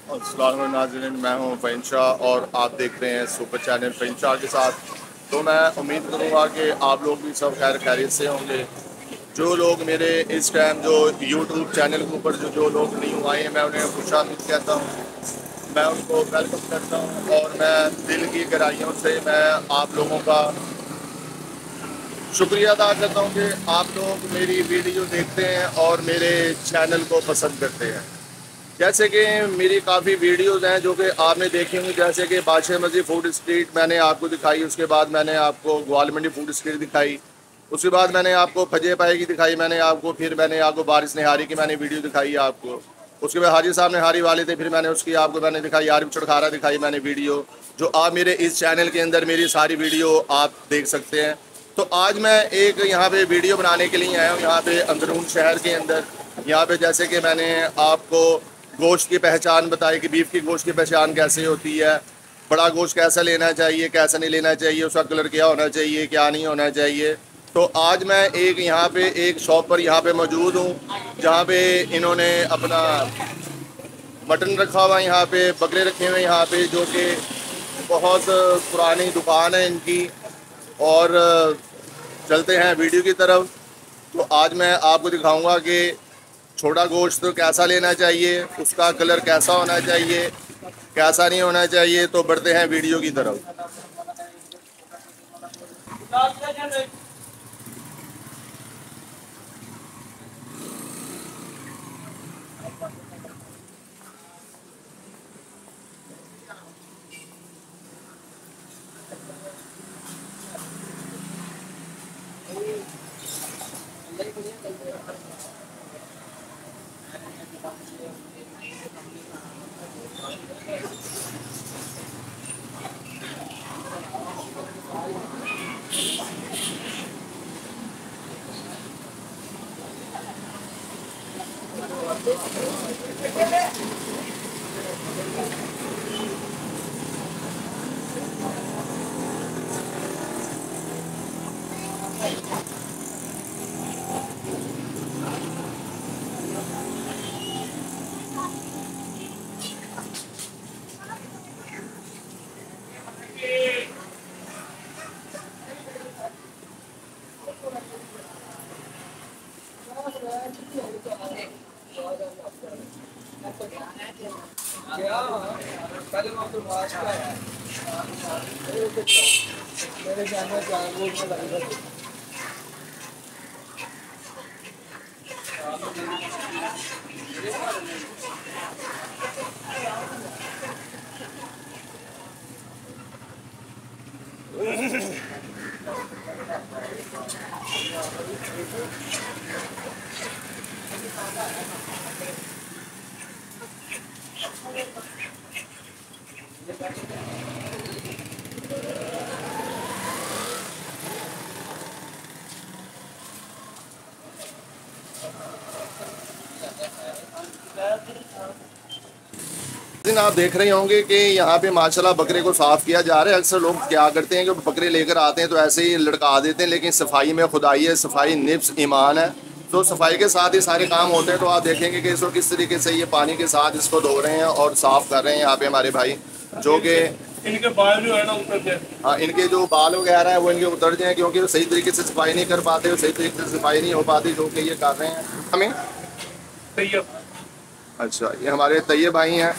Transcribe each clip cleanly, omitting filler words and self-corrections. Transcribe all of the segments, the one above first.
अस्सलाम नाज़रीन, मैं हूं फ़हीम शाह और आप देख रहे हैं सुपर चैनल फ़हीम शाह के साथ। तो मैं उम्मीद करूंगा कि आप लोग भी सब खैर खैरियत से होंगे। जो लोग मेरे इस टाइम जो यूट्यूब चैनल के ऊपर जो लोग न्यू आए हैं, मैं उन्हें खुशामदीद कहता हूँ। मैं उनको वेलकम करता हूँ और मैं दिल की गहराइयों से मैं आप लोगों का शुक्रिया अदा करता हूँ कि आप लोग मेरी वीडियो देखते हैं और मेरे चैनल को पसंद करते हैं। जैसे कि मेरी काफ़ी वीडियोज़ हैं जो कि आपने देखी होंगी, जैसे कि बादशाह मस्जिद फूड स्ट्रीट मैंने आपको दिखाई, उसके बाद मैंने आपको ग्वाल मंडी फूड स्ट्रीट दिखाई, उसके बाद मैंने आपको फजे पाए की दिखाई, फिर मैंने आपको बारिश निहारी की मैंने वीडियो दिखाई आपको। उसके बाद हाजी साहब निहारी वाले थे, फिर मैंने उसकी आपको मैंने दिखाई, आरिफ चड़खारा दिखाई मैंने वीडियो, जो आप मेरे इस चैनल के अंदर मेरी सारी वीडियो आप देख सकते हैं। तो आज मैं एक यहाँ पे वीडियो बनाने के लिए आया हूँ, यहाँ पे अंदरून शहर के अंदर। यहाँ पे जैसे कि मैंने आपको गोश्त की पहचान बताई कि बीफ की गोश्त की पहचान कैसे होती है, बड़ा गोश्त कैसा लेना चाहिए, कैसा नहीं लेना चाहिए, उसका कलर क्या होना चाहिए, क्या नहीं होना चाहिए। तो आज मैं एक यहाँ पे एक शॉप पर यहाँ पे मौजूद हूँ, जहाँ पे इन्होंने अपना मटन रखा हुआ है, यहाँ पे बकरे रखे हुए हैं यहाँ पे, जो कि बहुत पुरानी दुकान है इनकी। और चलते हैं वीडियो की तरफ। तो आज मैं आपको दिखाऊंगा कि छोटा गोश्त तो कैसा लेना चाहिए, उसका कलर कैसा होना चाहिए, कैसा नहीं होना चाहिए। तो बढ़ते हैं वीडियो की तरफ। आप देख रहे होंगे कि यहाँ पे माशाल्लाह बकरे को साफ़ किया जा रहा है। अक्सर लोग क्या करते हैं कि बकरे लेकर आते हैं तो ऐसे ही लटका देते हैं, लेकिन सफाई में खुदाई है, सफाई निफ्स ईमान है। तो सफाई के साथ ही सारे काम होते हैं। तो आप देखेंगे कि इसको किस तरीके से ये पानी के साथ इसको धो रहे हैं और साफ़ कर रहे हैं यहाँ पे हमारे भाई, जो कि इनके बाल जो है ना उतर जाए। हाँ, इनके जो बाल वगैरह हैं वो इनके उतर जाए, क्योंकि वो सही तरीके से सफाई नहीं कर पाते, सही तरीके से सफाई नहीं हो पाती, जो कि ये कर रहे हैं हमें। तैयब अच्छा, ये हमारे तैयब भाई हैं।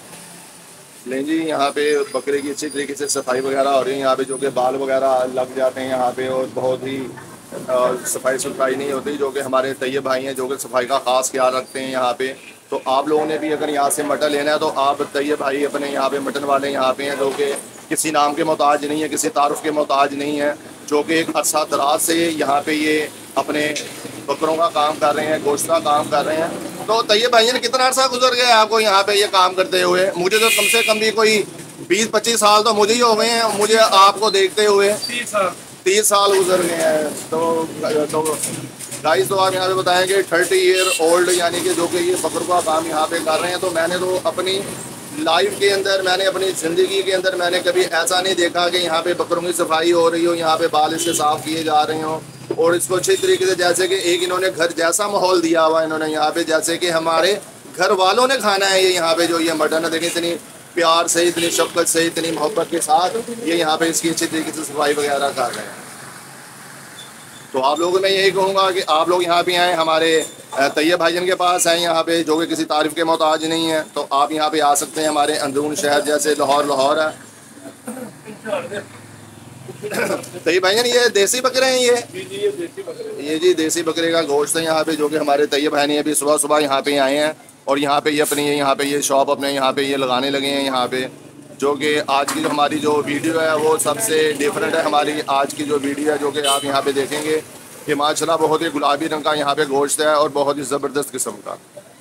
लें जी, यहाँ पे बकरे की अच्छी तरीके से सफाई वगैरह हो रही है यहाँ पे, जो कि बाल वगैरह लग जाते हैं यहाँ पे और बहुत ही सफाई सुथराई नहीं होती, जो कि हमारे तैयब भाई हैं जो कि सफाई का ख़ास ख्याल रखते हैं यहाँ पे। तो आप लोगों ने भी अगर यहाँ से मटन लेना है तो आप तैयब भाई अपने यहाँ पे मटन वाले यहाँ पे हैं, जो कि किसी नाम के मोहताज नहीं है, किसी तारुफ के मोहताज नहीं है, जो कि एक अरसा दराज से यहाँ पे ये अपने बकरों का काम कर रहे हैं, गोश्त का काम कर रहे हैं। तो तैयब भाई ने कितना अर्सा गुजर गया आपको यहाँ पे ये काम करते हुए? मुझे तो कम से कम भी कोई 20-25 साल तो मुझे ही हो गए हैं, मुझे आपको देखते हुए 30 साल गुजर गए हैं। तो गाइस, तो आप यहाँ पे बताएं कि 30 ईयर ओल्ड, यानी कि जो कि ये बकरों का काम यहाँ पे कर रहे हैं। तो मैंने तो अपनी लाइफ के अंदर, मैंने अपनी ज़िंदगी के अंदर मैंने कभी ऐसा नहीं देखा कि यहाँ पे बकरों की सफाई हो रही हो, यहाँ पे बाल इसके साफ़ किए जा रहे हों और इसको अच्छी तरीके से, जैसे कि एक इन्होंने घर जैसा माहौल दिया हुआ इन्होंने यहाँ पे, जैसे कि हमारे घर वालों ने खाना है ये यहाँ पे जो ये मटन है, देखें इतनी प्यार से, इतनी शफकत से, इतनी मोहब्बत के साथ ये यहाँ पे इसकी अच्छी तरीके से सफाई वगैरह कर रहे हैं। तो आप लोगों को मैं यही कहूँगा कि आप लोग यहाँ पे आएँ, हमारे तैयब भाईजान के पास आएँ यहाँ पे, जो कि किसी तारीफ़ के मोहताज नहीं है। तो आप यहाँ पे आ सकते हैं, हमारे अंदरून शहर जैसे लाहौर है। तैयब भाईजान ये देसी बकरे हैं ये जी देसी बकरे का गोश्त है यहाँ पे, जो कि हमारे तैयब भाई ने अभी सुबह सुबह यहाँ पे आए हैं और यहाँ पे ये अपनी यहाँ पे ये शॉप अपने यहाँ पे ये लगाने लगे हैं यहाँ पे। जो कि आज की जो हमारी जो वीडियो है वो सबसे डिफरेंट है। हमारी आज की जो वीडियो है जो कि आप यहाँ पे देखेंगे कि माशाल्लाह बहुत ही गुलाबी रंग का यहाँ पे गोश्त है और बहुत ही ज़बरदस्त किस्म का।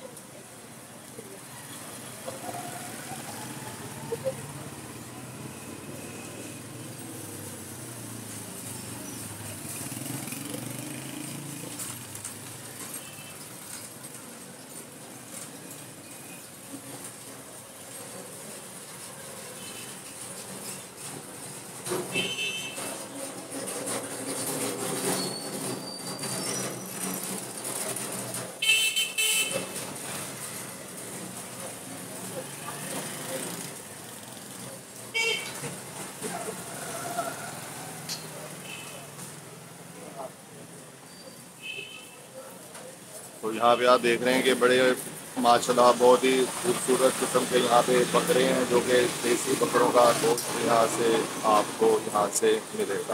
तो यहाँ पे आप देख रहे हैं कि बड़े माशाल्लाह बहुत ही खूबसूरत किस्म के यहाँ पे बकरे हैं, जो कि देसी बकरों का गोश्त यहाँ से आपको यहाँ से मिलेगा।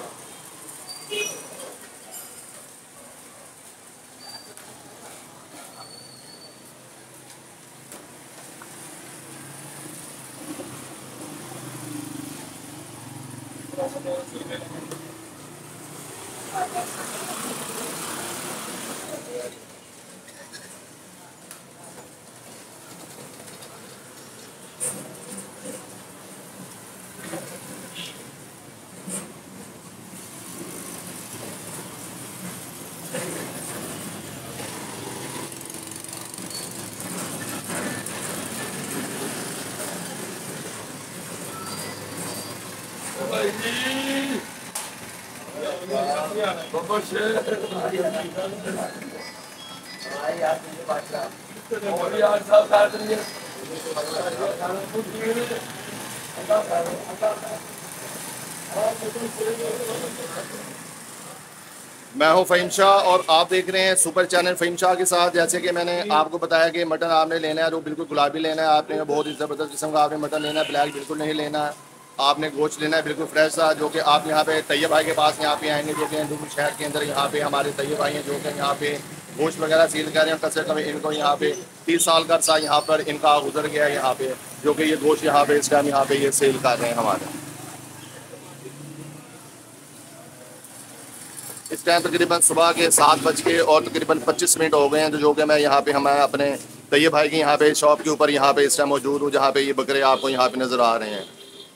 मैं हूं फ़हीम शाह और आप देख रहे हैं सुपर चैनल फ़हीम शाह के साथ। जैसे कि मैंने आपको बताया कि मटन आपने लेना है तो बिल्कुल गुलाबी लेना है, आपने बहुत ही ज़बरदस्त किस्म का आपने मटन लेना है, ब्लैक बिल्कुल नहीं लेना है। आपने गोश्त लेना है बिल्कुल फ्रेश सा, जो कि आप यहाँ पे तैयब भाई के पास यहाँ पे आएंगे, जो कि अंदरून शहर के अंदर यहाँ पे हमारे तैयब भाई हैं जो कि यहाँ पे गोश्त वगैरह सील कर रहे हैं। कम से कम इनको यहाँ पे 30 साल का अर्सा यहाँ पर इनका गुजर गया है यहाँ पे, जो कि ये गोश्त यहाँ पे इस टाइम यहाँ पे ये सेल कर रहे हैं हमारे। इस टाइम तकरीबन सुबह के 7 बज के और तकरीबन 25 मिनट हो गए हैं, जो कि मैं यहाँ पे हमारे अपने तैयब भाई की यहाँ पे शॉप के ऊपर यहाँ पे इस टाइम मौजूद हूँ, जहाँ पे ये बकरे आपको यहाँ पे नज़र आ रहे हैं।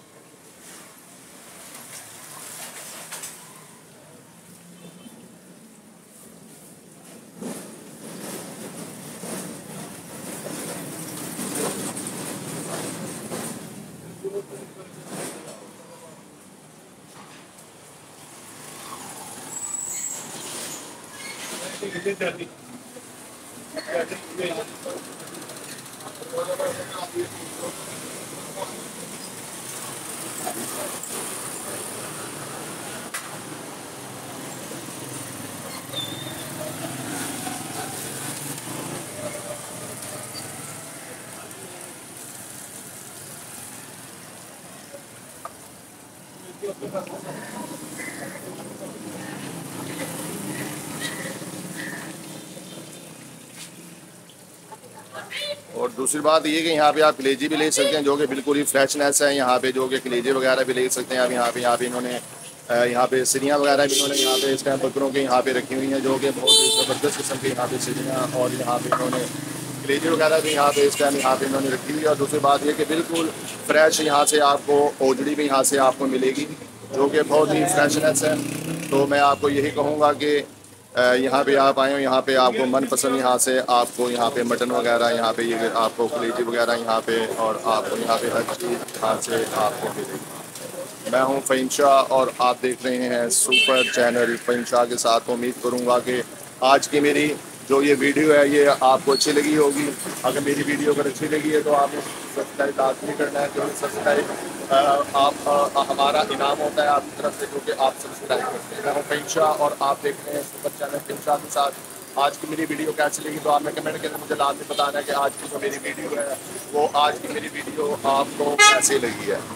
और दूसरी बात ये कि यहाँ पे आप कलेजी भी ले सकते हैं, जो कि बिल्कुल ही फ्रेशनेस है यहाँ पे, जो कि कलेजी वगैरह भी ले सकते हैं आप यहाँ पे इन्होंने यहाँ पे सिरियाँ वगैरह भी इन्होंने यहाँ पे इस टाइम बकरों के यहाँ पे रखी हुई हैं, जो कि बहुत ही ज़बरदस्त किस्म की यहाँ पे सिरियाँ और यहाँ पे इन्होंने कलेजी वगैरह भी यहाँ पे इस टाइम यहाँ पे इन्होंने रखी हुई है। और दूसरी बात ये कि बिल्कुल फ्रेश यहाँ से आपको ओजड़ी भी यहाँ से आपको मिलेगी, जो कि बहुत ही फ्रेशनेस है। तो मैं आपको यही कहूँगा कि यहाँ पे आप आए हो, यहाँ पे आपको मनपसंद यहाँ से आपको यहाँ पे मटन वगैरह यहाँ पे ये आपको कलेजी वगैरह यहाँ पे और आपको यहाँ पे हर चीज़ यहाँ से आपको मिलेगी। मैं हूँ फ़हीम शाह और आप देख रहे हैं सुपर चैनल फ़हीम शाह के साथ। उम्मीद करूँगा कि आज की मेरी जो ये वीडियो है ये आपको अच्छी लगी होगी। अगर मेरी वीडियो अगर अच्छी लगी है तो आपने सब्सक्राइब लाजमी करना है, क्योंकि सब्सक्राइब हमारा इनाम होता है आपकी तरफ से, क्योंकि आप सब्सक्राइब करते हैं। मैं हूं फ़हीम शाह और आप देख रहे हैं सुपर चैनल फ़हीम शाह के साथ। आज की मेरी वीडियो कैसी लगी तो आपने कमेंट के अंदर मुझे लाजमी बताना है कि आज की जो मेरी वीडियो है वो आज की मेरी वीडियो आपको कैसी लगी है।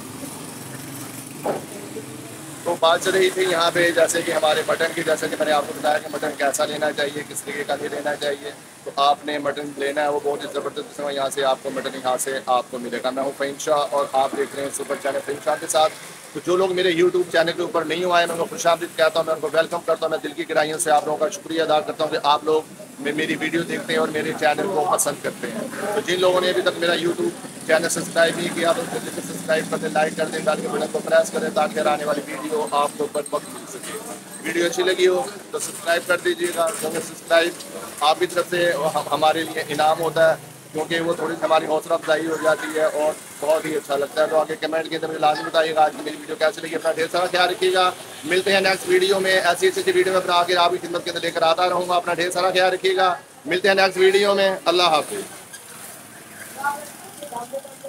तो बात चल रही थी यहाँ पे जैसे कि हमारे मटन की, जैसे कि मैंने आपको बताया कि मटन कैसा लेना चाहिए, किस तरीके का नहीं लेना चाहिए। तो आपने मटन लेना है वो बहुत ही ज़बरदस्त किस्म है, यहाँ से आपको मटन यहाँ से आपको मिलेगा। मैं हूँ फ़हीम शाह और आप देख रहे हैं सुपर चैनल फ़हीम शाह के साथ। तो जो लोग मेरे यूट्यूब चैनल के ऊपर नहीं हुए हैं मैं उनको खुशामदीद कहता हूँ, मैं उनको वेलकम करता हूँ। मैं दिल की गहराइयों से आप लोगों का शुक्रिया अदा करता हूँ कि आप लोग मेरी वीडियो देखते हैं और मेरे चैनल को पसंद करते हैं। तो जिन लोगों ने अभी तक मेरा यूट्यूब चैनल सब्सक्राइब नहीं किया तो जल्दी से सब्सक्राइब कर दें, लाइक कर दें, बेल के बटन को प्रेस करें ताकि आने वाली वीडियो आपको बर वक्त मिल सके। वीडियो अच्छी लगी हो तो सब्सक्राइब कर दीजिएगा, क्योंकि सब्सक्राइब आपकी तरफ से हमारे लिए इनाम होता है, क्योंकि वो थोड़ी सी हमारी हौसला अफजाई हो जाती है और बहुत ही अच्छा लगता है। तो आगे कमेंट के अंदर मुझे लाजमी बताइएगा आज की मेरी वीडियो कैसी लगी। अपना ढेर सारा ख्याल रखिएगा। मिलते हैं नेक्स्ट वीडियो में, ऐसी अच्छी वीडियो में अपना आगे आपकी खिदमत के अंदर लेकर आता रहूँगा। अपना ढेर सारा ख्याल रखिएगा। मिलते हैं नेक्स्ट वीडियो में। अल्लाह हाफिज़।